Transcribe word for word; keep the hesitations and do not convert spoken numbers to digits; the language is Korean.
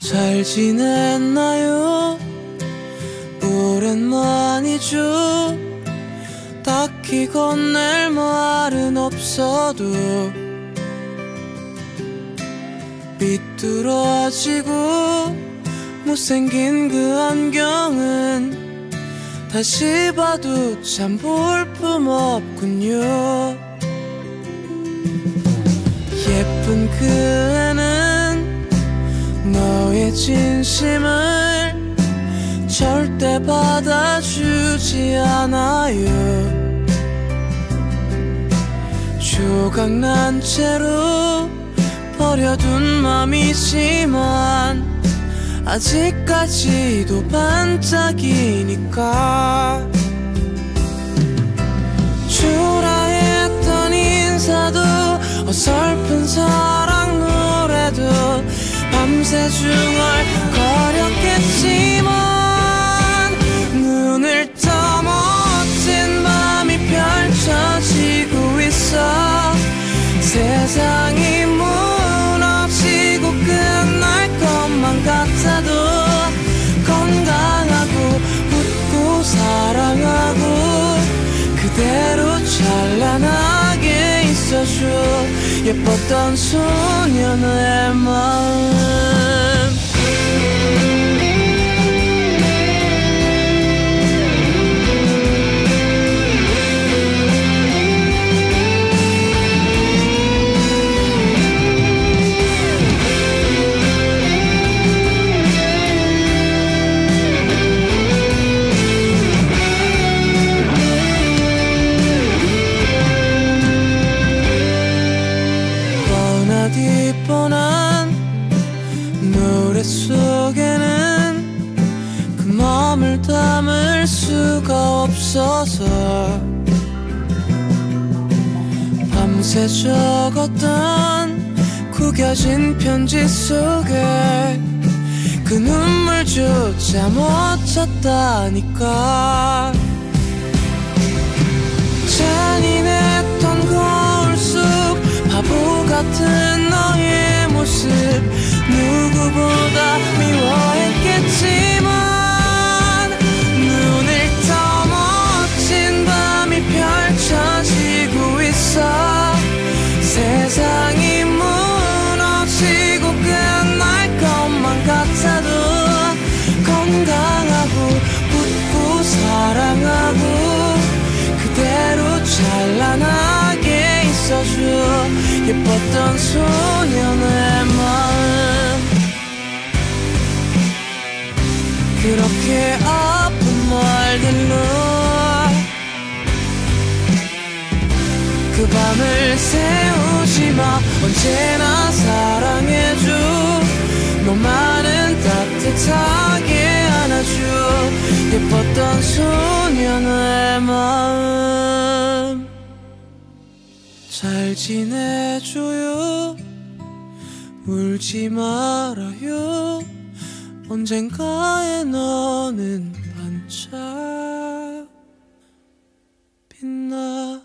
잘 지냈나요? 오랜만이죠. 딱히 건넬 말은 없어도 삐뚤어지고 못생긴 그 안경은 다시 봐도 참 볼품없군요. 예쁜 그 애는 너의 진심을 절대 받아주지 않아요. 조각난 채로 버려둔 맘이지만 아직까지도 반짝이니까. 초라했던 인사도 어설픈 사랑 노래도 밤새 중얼거렸겠지만 눈을 떠 멋진 밤이 펼쳐지고 있어. 세상이 무너지고 끝날 것만 같아도 건강하고 웃고 사랑하고 그대로 찬란하게 있어줘. 예뻤던 소년의 마음. 뻔한 노래 속에는 그 맘을 담을 수가 없어서 밤새 적었던 구겨진 편지 속에 그 눈물조차 못 쳤다니까. 잔인했던 거울 속 바보 같은 너의 모습 누구보다 미워했겠지만 눈을 떠 멋진 밤이 펼쳐지고 있어. 세상이 무너지고 끝날 것만 같아도 건강하고 웃고 사랑하고 그대로 찬란하게 있어줘. 예뻤던 소년의 마음. 그렇게 아픈 말들로 그 밤을 세우지마. 언제나 사랑해줘. 너만은 따뜻하게 안아줘. 예뻤던 소년의 마음. 잘 지내줘요. 울지 말아요. 언젠가에 너는 반짝 빛나.